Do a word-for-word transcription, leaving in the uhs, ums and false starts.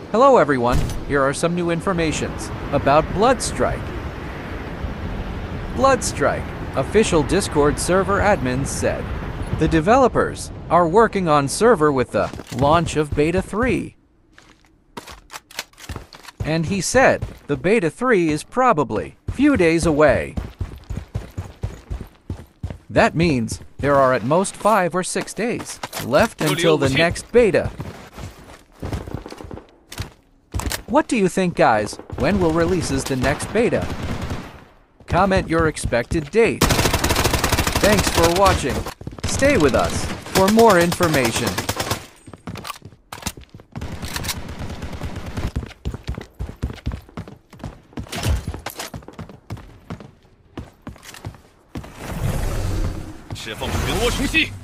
Hello everyone, here are some new informations about BloodStrike. BloodStrike, official Discord server admins said, the developers are working on server with the launch of Beta three. And he said the Beta three is probably a few days away. That means there are at most five or six days left until the next beta. What do you think, guys? When will releases the next beta? Comment your expected date. Thanks for watching. Stay with us for more information. Shifeng跟我出戏。